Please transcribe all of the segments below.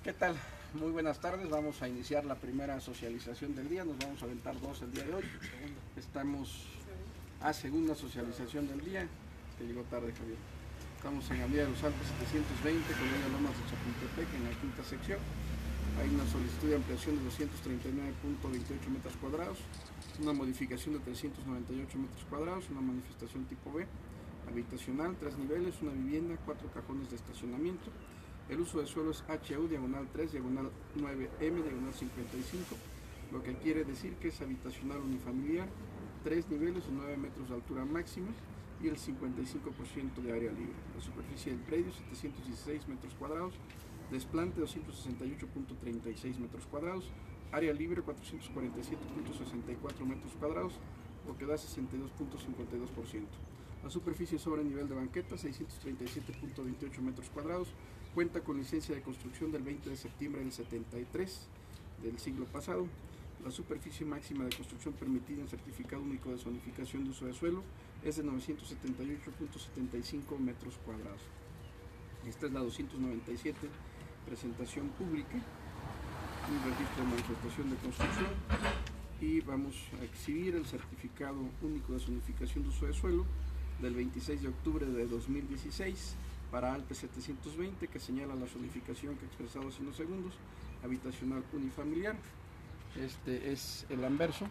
¿Qué tal? Muy buenas tardes, vamos a iniciar la primera socialización del día, nos vamos a aventar dos el día de hoy. Estamos a segunda socialización del día, que llegó tarde Javier. Estamos en Avenida de los Alpes 720, Colonia Lomas de Chapultepec, en la quinta sección. Hay una solicitud de ampliación de 239.28 metros cuadrados, una modificación de 398 metros cuadrados, una manifestación tipo B, habitacional, 3 niveles, una vivienda, 4 cajones de estacionamiento. El uso de suelo es HU, diagonal 3, diagonal 9M, diagonal 55, lo que quiere decir que es habitacional unifamiliar, 3 niveles o 9 metros de altura máxima y el 55% de área libre. La superficie del predio 716 metros cuadrados, desplante 268.36 metros cuadrados, área libre 447.64 metros cuadrados, lo que da 62.52%. La superficie sobre el nivel de banqueta 637.28 metros cuadrados, cuenta con licencia de construcción del 20 de septiembre del 73 del siglo pasado. La superficie máxima de construcción permitida en certificado único de zonificación de uso de suelo es de 978.75 metros cuadrados. Esta es la 297, presentación pública, un registro de manifestación de construcción, y vamos a exhibir el certificado único de zonificación de uso de suelo del 26 de octubre de 2016 para Alpes 720, que señala la zonificación que he expresado hace unos segundos, habitacional unifamiliar. Este es el anverso,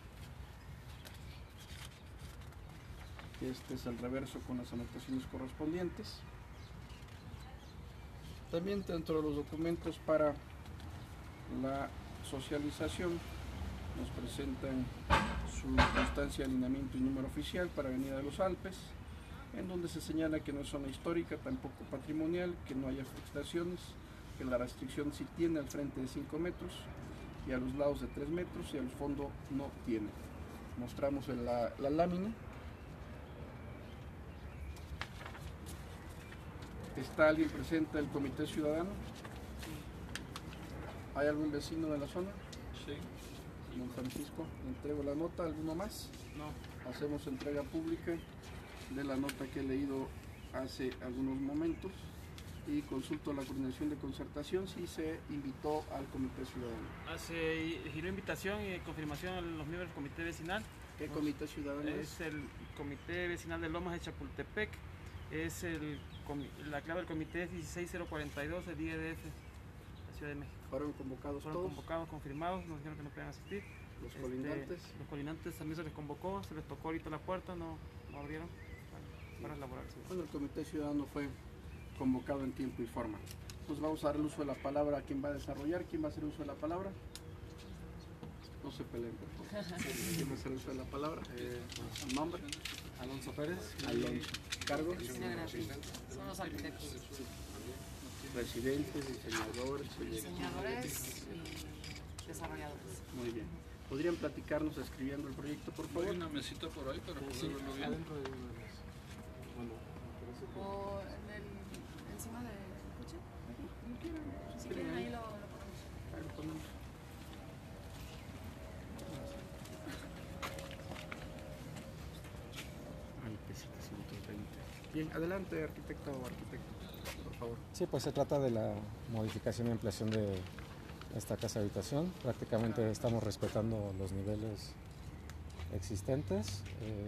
este es el reverso con las anotaciones correspondientes. También dentro de los documentos para la socialización nos presentan su constancia de alineamiento y número oficial para Avenida de los Alpes, en donde se señala que no es zona histórica, tampoco patrimonial, que no haya afectaciones, que la restricción sí tiene al frente de 5 metros y a los lados de 3 metros y al fondo no tiene. Mostramos la lámina. ¿Está alguien presente del Comité Ciudadano? ¿Hay algún vecino de la zona? Sí. Don Francisco, le entrego la nota. ¿Alguno más? No. Hacemos entrega pública de la nota que he leído hace algunos momentos y consulto la coordinación de concertación si se invitó al Comité Ciudadano. Se giró invitación y confirmación a los miembros del comité vecinal. ¿Qué Comité Ciudadano es? Es el Comité Vecinal de Lomas de Chapultepec. Es la clave del comité es 16042 del IEDF, la Ciudad de México. ¿Fueron convocados Fueron todos? convocados, confirmados, nos dijeron que no pueden asistir. ¿Los colindantes? Los colindantes también se les convocó, se les tocó ahorita la puerta, no abrieron para elaborar. Bueno, el Comité Ciudadano fue convocado en tiempo y forma. Pues vamos a dar el uso de la palabra a quien va a desarrollar. ¿Quién va a hacer uso de la palabra? No se peleen, por favor. ¿Quién va a hacer uso de la palabra? ¿Nombre? Alonso Pérez. Alonso. ¿Cargo? Son los arquitectos. Residentes, diseñadores, Diseñadores y desarrolladores. Muy bien. ¿Podrían platicarnos describiendo el proyecto, por favor? Hay una mesita por ahí para poder verlo bien. O encima del coche. Si quieren ahí lo ponemos. Ahí lo ponemos. Alpes 720. Bien, adelante, arquitecto o arquitecto, por favor. Sí, pues se trata de la modificación y ampliación de esta casa habitación. Prácticamente estamos respetando los niveles existentes.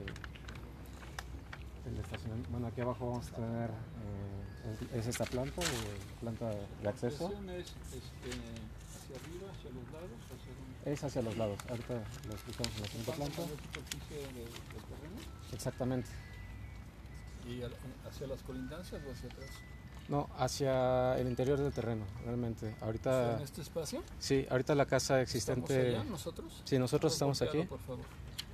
El estacionamiento, bueno, aquí abajo vamos a tener es esta planta de acceso. ¿La es hacia arriba, hacia los lados? Es hacia los lados. Ahorita lo explicamos en la siguiente planta. ¿La superficie del terreno? Exactamente. ¿Y hacia las colindancias o hacia atrás? No, hacia el interior del terreno, realmente. Ahorita. ¿En este espacio? Sí, ahorita la casa existente. ¿Estamos allá nosotros? Sí, nosotros estamos aquí. Por favor.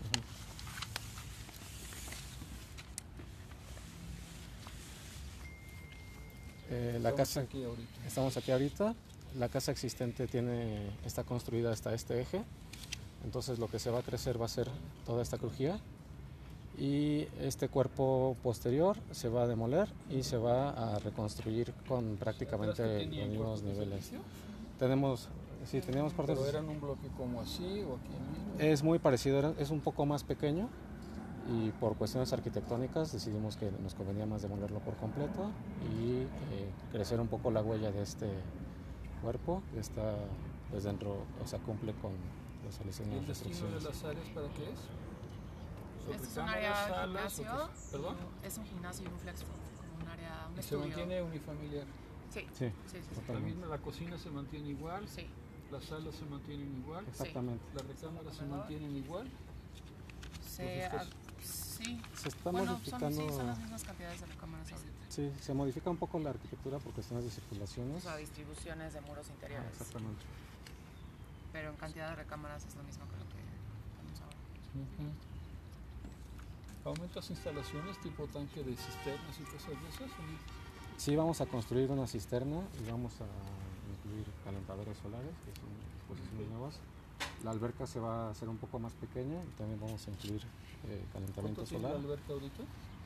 La casa, aquí ahorita. estamos aquí ahorita. La casa existente está construida hasta este eje. Entonces lo que se va a crecer va a ser toda esta crujía. Y este cuerpo posterior se va a demoler y se va a reconstruir con prácticamente los mismos niveles. Teníamos partes. ¿Pero eran un bloque como así o aquí mismo? Es muy parecido, es un poco más pequeño. Y por cuestiones arquitectónicas decidimos que nos convenía más demolerlo por completo y crecer un poco la huella de cuerpo, está pues dentro, o sea, cumple con las ¿Y el selecciones destino de las áreas para qué es? Este es un Recámaras, área salas, gimnasio. ¿Perdón? Es un gimnasio y un flex food, como un área, un ¿Y se estudio. mantiene unifamiliar? Sí, Sí, sí, sí. La totalmente. misma, la cocina se mantiene igual, Sí. las salas se mantienen igual, Exactamente. las recámaras se mantienen igual. Se, Los sí. Se está Bueno, modificando, son las mismas cantidades de recámaras ahorita. sí, se modifica un poco la arquitectura por cuestiones de O circulaciones. sea, distribuciones de muros Ah, interiores. exactamente. Pero en cantidad de recámaras es lo mismo que lo que tenemos ahora. ¿Aumentas instalaciones tipo tanque de cisternas y cosas de esas? ¿O no? Sí, vamos a construir una cisterna y vamos a incluir calentadores solares, que son disposiciones nuevas. La alberca se va a hacer un poco más pequeña y también vamos a incluir calentamiento ¿Cuánto tiene solar. la alberca ahorita?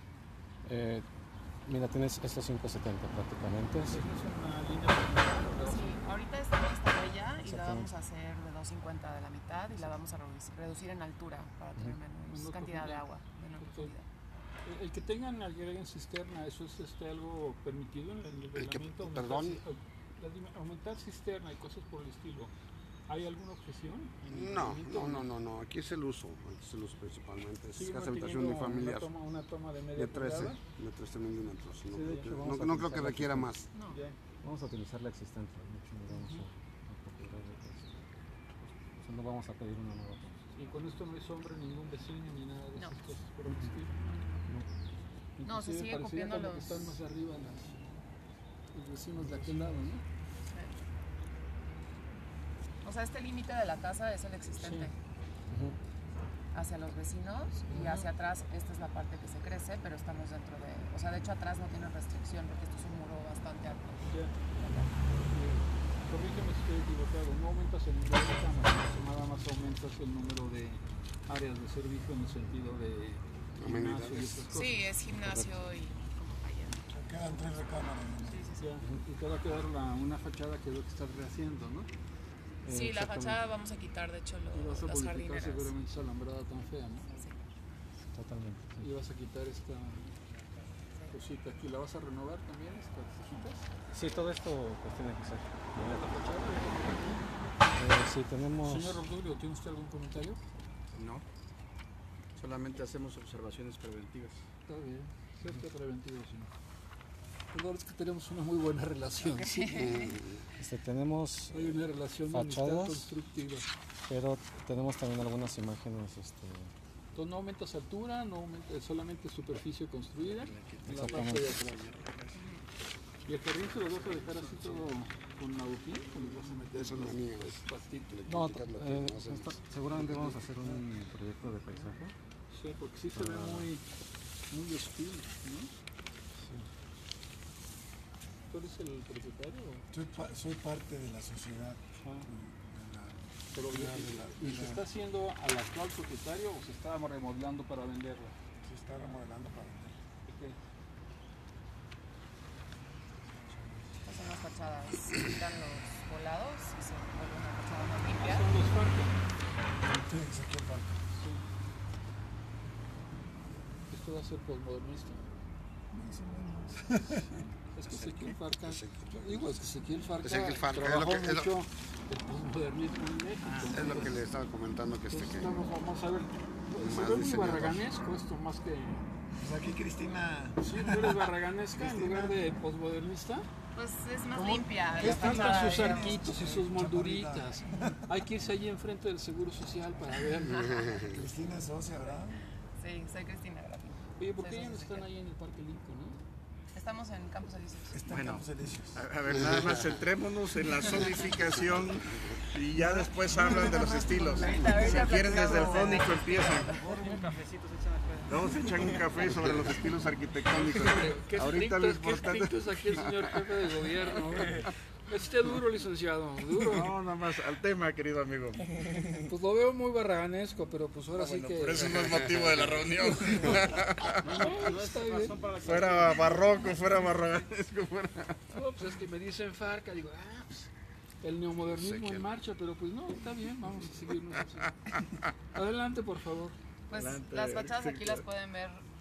Mira, tienes estos 570 prácticamente. ¿Es una línea de Sí, ahorita esta está bella y la vamos Exactamente. a hacer de 250 de la mitad y la vamos a reducir en altura para tener menos Menor cantidad de profundidad. agua, menor Perfecto. profundidad. El que tengan agreguen cisterna, ¿eso es algo permitido en el reglamento? perdón. Aumentar cisterna y cosas por el estilo. ¿Hay alguna objeción? en el No, reglamento? no, aquí es el uso principalmente. Es ¿Sigue casa habitación de manteniendo familiar una toma de media de 13 pulgada? milímetros. Sí, de hecho, vamos a No creo que utilizar requiera la más. No. Ya. Vamos a utilizar la existente, mucho no vamos a procurar solo vamos a pedir una nueva cosa. Y con esto no hay sombra ningún vecino ni nada de No. esas cosas por el estilo. No, se Inclusive sigue pareciera cumpliendo como que los- están más arriba los vecinos de aquel lado, ¿no? O sea, este límite de la casa es el existente Ujú. hacia los vecinos y hacia atrás esta es la parte que se crece, pero estamos dentro de... O sea, de hecho atrás no tiene restricción porque esto es un muro bastante alto. Ya. Corrígeme si estoy equivocado, no aumentas el número de cámaras, nada más aumentas el número de áreas de servicio en el sentido de gimnasio y otras cosas. Sí, es gimnasio y como ayer. Quedan 3 recámaras. ¿no? Sí, sí, sí. Ya, y te va a quedar una fachada que es lo que estás rehaciendo, ¿no? Sí, la Exactamente. fachada vamos a quitar de hecho Y vas a las modificar jardineras. seguramente esa alambrada tan fea, ¿no? Sí. Totalmente. sí. Y vas a quitar esta cosita aquí, ¿la vas a renovar también, estas cejitas? Sí, todo esto pues tiene que ser. ¿La fachada? Sí, tenemos. Señor Obdulio, ¿tiene usted algún comentario? No, solamente hacemos observaciones preventivas. Está bien, cerca preventivo, señor. La verdad es que tenemos una muy buena relación, sí. Tenemos, Hay una relación de amistad fachadas. constructiva. pero tenemos también algunas imágenes. Entonces no aumentas altura, no aumentas solamente superficie construida en la parte Exactamente. de atrás. ¿Y el jardín se lo vas a dejar así todo con adoquín? ¿O le vas a meter Eso no es mío. pastitos? No, Criticar lo que no hacemos. seguramente vamos a hacer un proyecto de paisaje. Sí, porque sí se ve muy hostil, ¿no? ¿Tú eres el propietario? Soy parte de la sociedad. Pero, ¿y se está haciendo al actual propietario o se está remodelando para venderla? Se está remodelando para vender. Estas son las fachadas. Se quitan los volados y se vuelve una fachada más limpia. Son los parques. Sí, Ezequiel Parque. Esto va a ser postmodernista. Más o menos. Es que Ezequiel Farca, Ezequiel. digo, es que Ezequiel Farca, Ezequiel Farca, es trabajó lo que- es lo- mucho el postmodernismo en México. Es lo que le estaba comentando que Entonces, que vamos a ver, se más ve muy diseñador. barraganesco esto, más que... Pues aquí Cristina. Sí, tú eres barraganesca en lugar de postmodernista. Pues es más ¿Cómo? limpia. ¿Qué la están fachada, Faltan sus digamos. arquitos y sus molduritas. Hay que irse allí enfrente del Seguro Social para ver. Cristina es socia, ¿verdad? Sí, soy Cristina Grafín. Oye, ¿por qué Sí, ya sí, no sí, están sí. ahí en el Parque Linco, no? Estamos en Campos Elíseos. Está en Bueno. Campos Elíseos. A ver, nada más centrémonos en la zonificación y ya después hablan de los estilos. Si quieren desde el fónico empiezan. Un cafecito se echan después. Vamos a echar un café sobre los estilos arquitectónicos. Qué Ahorita lo importante... estricto es aquí el señor jefe de gobierno. Esté duro, licenciado, duro. No, nada más al tema, querido amigo. Pues lo veo muy barraganesco, pero pues ahora sí Bueno, que... por eso no es motivo de la reunión. No, está bien. Son para la Fuera barroco, fuera barroganesco, fuera... No, pues es que me dicen Farca, digo, pues el neomodernismo Ezequiel. en marcha, pero pues no, está bien, vamos a seguirnos así. Adelante, por favor. Pues Adelante, las fachadas aquí sí, las claro. pueden ver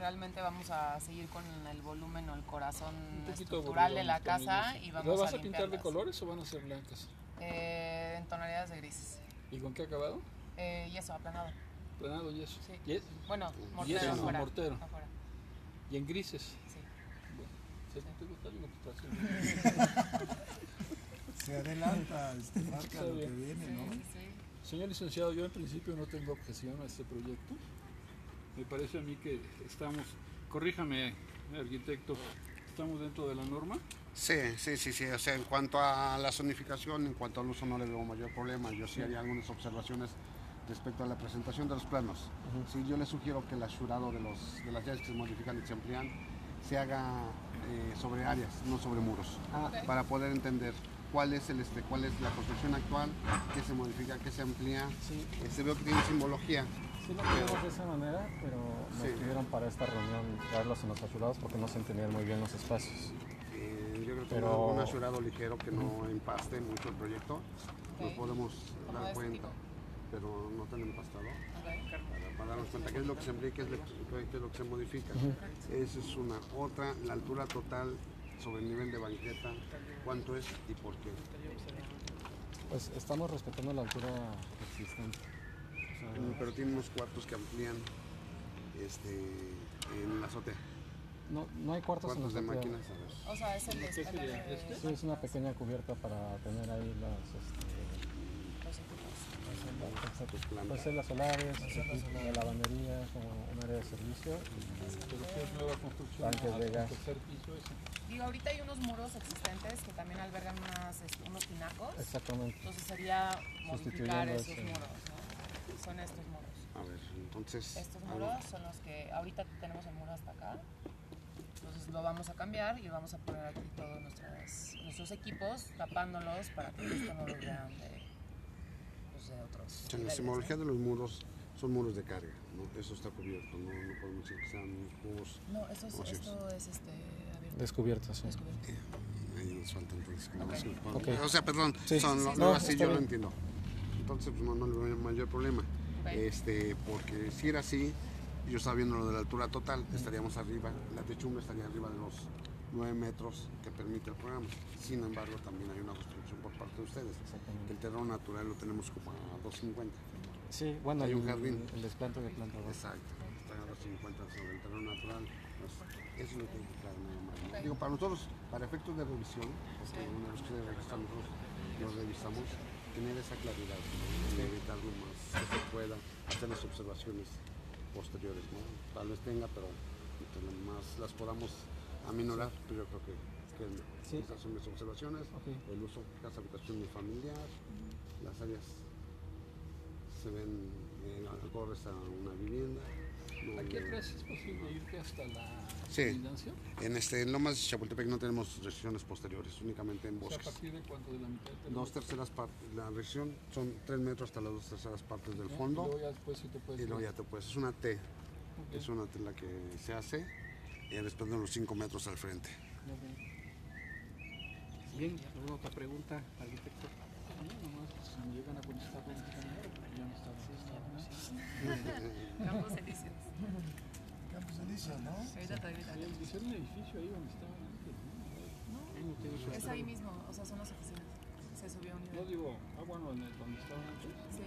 realmente vamos a seguir con el volumen o el corazón Un poquito estructural de la aburrido, casa también, y ¿Las vamos vas a a pintar de limpiarlas. colores o van a ser blancas? En tonalidades de grises. ¿Y con qué acabado? Yeso, aplanado. Planado y eso. Sí. ¿Y es? Bueno, Yeso, mortero no, afuera. mortero. Afuera, ¿Y en grises? sí. Bueno, si a ti te gusta, digo, pues Se adelanta Farca Está lo que bien. viene, ¿no? Sí. Señor licenciado, yo en principio no tengo objeción a este proyecto. Me parece a mí que estamos, corríjame, arquitecto, estamos dentro de la norma. Sí. O sea, en cuanto a la zonificación, en cuanto al uso no le veo mayor problema. Yo sí haría algunas observaciones respecto a la presentación de los planos. Sí, yo le sugiero que el asurado de las áreas que se modifican y se amplían se haga sobre áreas, no sobre muros, para poder entender cuál es la construcción actual, qué se modifica, qué se amplía. Sí. Se veo que tiene simbología. Sí lo queremos de esa manera, pero nos Sí. pidieron para esta reunión darlos en los asurados porque no se entendían muy bien los espacios. Yo creo que Pero- un asurado ligero que no empaste mucho el proyecto, nos Ok. podemos ¿Cómo de dar este cuenta, pero no tan empastado, Ok. para darnos cuenta qué es lo que se amplía y qué es lo que se modifica. Esa es una. Otra, la altura total sobre el nivel de banqueta, cuánto es y por qué. Pues estamos respetando la altura existente. O sea, Pero tiene unos cuartos que amplían en la azotea. no hay cuartos en Cuartos la de azotea. máquinas, a ver. O sea, es el ¿Qué sería? ¿Este? Sí, es una pequeña cubierta para tener ahí los equipos. plantas. pues las solares, la lavandería, como un área de servicio. Pero si es nueva construcción, Tanques de hasta gas. el tercer piso ese. Digo, ahorita hay unos muros existentes que también albergan unos tinacos. Exactamente. Entonces sería modificar Sustituyendo esos ese. muros, ¿no? Son estos muros. A ver, entonces. Estos algo- muros son los que ahorita tenemos el muro hasta acá. Entonces lo vamos a cambiar y vamos a poner aquí todos nuestros equipos tapándolos para que esto no lo vean de otros. O sea, la niveles, simbología ¿no? de los muros son muros de carga, ¿no? Eso está cubierto, no podemos decir que sean muros. No, esto es abierto. Descubierta, sí. Descubierto. Ahí nos falta entonces que no Ok. se nos ponga. Ok. O sea, perdón, Sí. no, No, así está yo lo bien. entiendo. Entonces, pues, no le veo mayor problema. Ok. Porque si era así, yo estaba viendo lo de la altura total, estaríamos arriba, la techumbre estaría arriba de los 9 metros que permite el programa. Sin embargo, también hay una construcción por parte de ustedes. Exactamente. El terreno natural lo tenemos como a 250. Sí, bueno, Hay un el- jardín. El desplante de planta baja. Exacto, está a 250 sobre el terreno natural. Pues, eso es lo que hay que aclarar nada más, ¿no? Digo, para nosotros, para efectos de revisión, porque una vez que se registra nosotros lo revisamos, tener esa claridad, ¿no? Y evitar lo más que se pueda, hacer las observaciones posteriores, ¿no? Tal vez tenga, pero entre lo más las podamos aminorar, pero yo creo que Sí. esas son mis observaciones. Ok. El uso, casa, habitación y familiar, las áreas se ven acordes a una vivienda. No Aquí hay- atrás es posible irte hasta la Sí. colindancia. En Lomas de Chapultepec no tenemos restricciones posteriores, únicamente en O sea, a bosques. partir de cuánto, de la mitad del terreno. 2/3 partes, la restricción son 3 metros hasta las 2/3 partes del Y fondo luego ya después sí te puedes y luego ir. ya te puedes, es una T, Ok. es una T la que se hace y después de los 5 metros al frente. Bien, ¿alguna otra pregunta, arquitecto? No, nomás, si me llegan a contestar con esta manera, porque ya no está Campos Elíseos. Campos Elíseos, ¿no? Ahorita te grito. Y ser un edificio ahí donde estaban antes, ¿no? Es ahí mismo, o sea, son las oficinas. Se subió un No nivel. digo, bueno, donde estaban antes. Sí.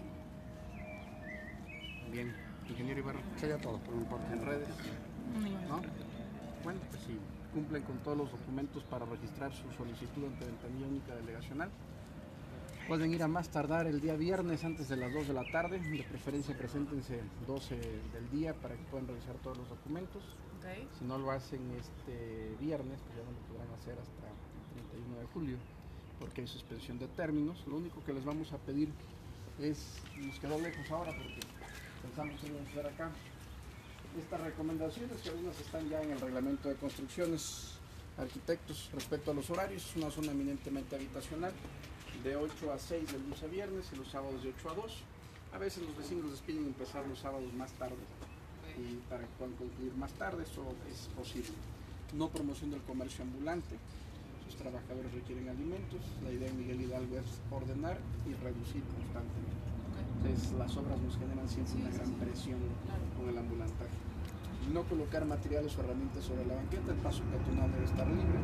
Bien, ingeniero Ibarra, Sería todo, por mi parte. en redes, ¿no? Bueno, pues si cumplen con todos los documentos para registrar su solicitud ante Ventanilla Única Delegacional, pueden ir a más tardar el día viernes antes de las 2 de la tarde, de preferencia preséntense 12 del día para que puedan revisar todos los documentos. Ok. Si no lo hacen este viernes, pues ya no lo podrán hacer hasta el 31 de julio, porque hay suspensión de términos. Lo único que les vamos a pedir es, nos quedó lejos ahora porque pensamos que íbamos a hacer acá, estas recomendaciones que algunas están ya en el reglamento de construcciones, arquitectos, respecto a los horarios. Es una zona eminentemente habitacional, de 8 a 6 de lunes a viernes y los sábados de 8 a 2. A veces los vecinos les piden empezar los sábados más tarde y para que puedan concluir más tarde, eso es posible. No promoción del comercio ambulante, sus trabajadores requieren alimentos. La idea de Miguel Hidalgo es ordenar y reducir constantemente. Entonces las obras nos generan siempre una gran presión con el ambulantaje. no colocar materiales o herramientas sobre la banqueta. El paso peatonal debe estar libre.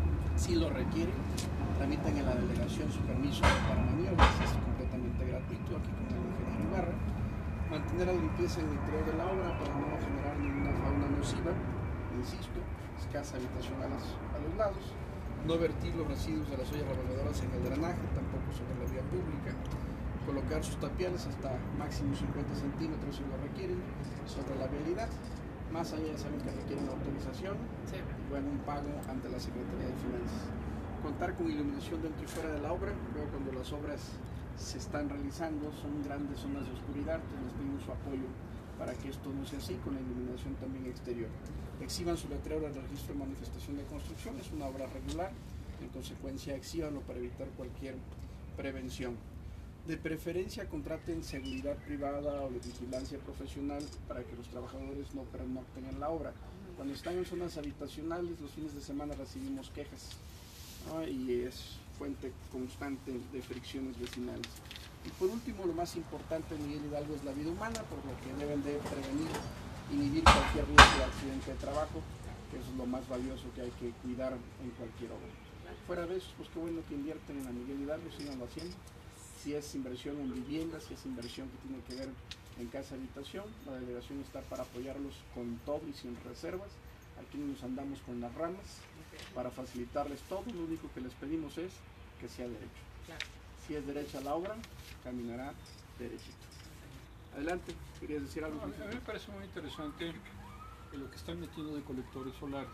Si lo requieren, tramitan en la delegación su permiso para maniobras, es completamente gratuito, aquí con el ingeniero Ibarra. Mantener la limpieza en el interior de la obra para no generar ninguna fauna nociva, insisto, escasa habitación a los lados. No vertir los residuos de las ollas revolvedoras en el drenaje, tampoco sobre la vía pública. Colocar sus tapiales hasta máximo 50 centímetros si lo requieren sobre la vialidad. Más allá ya saben que requieren autorización y bueno, un pago ante la Secretaría de Finanzas. Contar con iluminación dentro y fuera de la obra. Luego cuando las obras se están realizando son grandes zonas de oscuridad, entonces les pedimos su apoyo para que esto no sea así, con la iluminación también exterior. Exhiban su letrero del registro de manifestación de construcción, es una obra regular, en consecuencia exhíbanlo para evitar cualquier prevención. De preferencia contraten seguridad privada o de vigilancia profesional para que los trabajadores no pernocten en la obra. Cuando están en zonas habitacionales, los fines de semana recibimos quejas, ¿no? Y es fuente constante de fricciones vecinales. Y por último, lo más importante en Miguel Hidalgo es la vida humana, por lo que deben de prevenir, inhibir cualquier riesgo de accidente de trabajo, que eso es lo más valioso que hay que cuidar en cualquier obra. Fuera de eso, pues qué bueno que invierten en la Miguel Hidalgo, síganlo haciendo. Si es inversión en viviendas, si es inversión que tiene que ver en casa habitación, la delegación está para apoyarlos con todo y sin reservas. Aquí nos andamos con las ramas para facilitarles todo. Lo único que les pedimos es que sea derecho. Si es derecha la obra, caminará derechito. Adelante, ¿querías decir algo? A mí me parece muy interesante lo que están metiendo de colectores solares.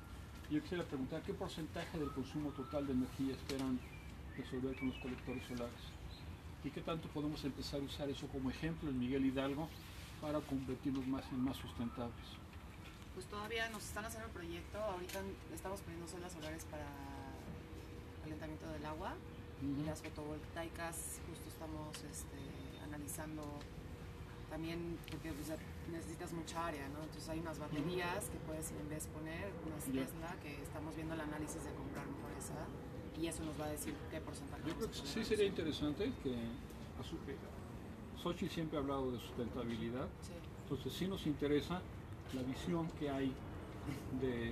Yo quisiera preguntar, ¿qué porcentaje del consumo total de energía esperan resolver con los colectores solares? ¿Y qué tanto podemos empezar a usar eso como ejemplo en Miguel Hidalgo para convertirnos más en más sustentables? Pues todavía nos están haciendo el proyecto, ahorita estamos poniendo celdas solares para calentamiento del agua y las fotovoltaicas justo estamos analizando también, porque pues, necesitas mucha área, ¿no? Entonces hay unas baterías que puedes en vez poner, unas Tesla, que estamos viendo el análisis de comprar mejor esa, y eso nos va a decir qué porcentaje. Yo creo que sí sería interesante que Xochitl siempre ha hablado de sustentabilidad, entonces sí nos interesa la visión que hay de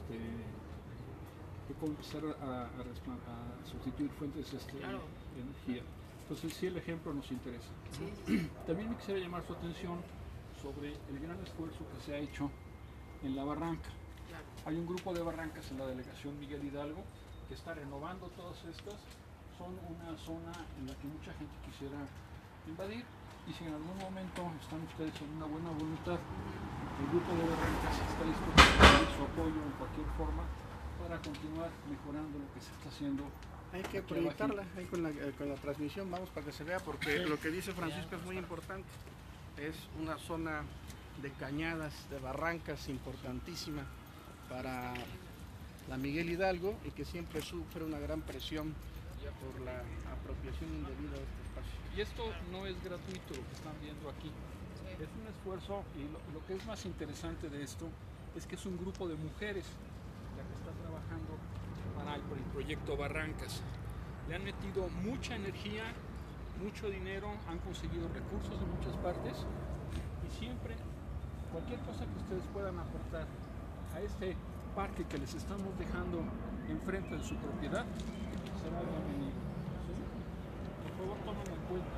cómo empezar a sustituir fuentes de energía. Entonces sí, el ejemplo nos interesa. También me quisiera llamar su atención sobre el gran esfuerzo que se ha hecho en la barranca. Hay un grupo de barrancas en la delegación Miguel Hidalgo que está renovando todas estas. Son una zona en la que mucha gente quisiera invadir, y si en algún momento están ustedes en una buena voluntad, el grupo de barrancas está dispuesto a pedir su apoyo en cualquier forma para continuar mejorando lo que se está haciendo. Hay que proyectarla ahí con la transmisión, vamos, para que se vea, porque lo que dice Francisco es muy importante. Es una zona de cañadas, de barrancas importantísima para la Miguel Hidalgo, y que siempre sufre una gran presión por la apropiación indebida de este espacio. Y esto no es gratuito, lo que están viendo aquí. Es un esfuerzo, y lo que es más interesante de esto es que es un grupo de mujeres la que está trabajando para el proyecto Barrancas. Le han metido mucha energía, mucho dinero, han conseguido recursos de muchas partes, y siempre cualquier cosa que ustedes puedan aportar a este parque que les estamos dejando enfrente de su propiedad será bienvenido. ¿Sí? Por favor, tómenlo en cuenta.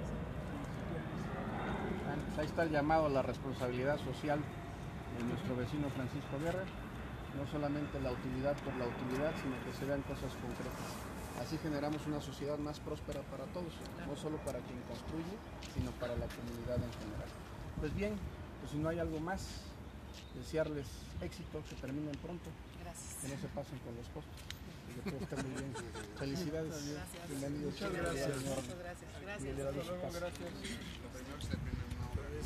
Pues ahí está el llamado a la responsabilidad social de nuestro vecino Francisco Guerra. No solamente la utilidad por la utilidad, sino que se vean cosas concretas. Así generamos una sociedad más próspera para todos, no solo para quien construye, sino para la comunidad en general. Pues bien, pues si no hay algo más, desearles éxito, que terminen pronto. Gracias. Que no se pasen con los costos. Que todo esté muy bien. Felicidades. Gracias. Bienvenidos. Muchas gracias. Muchas gracias. Gracias. Hasta luego, gracias.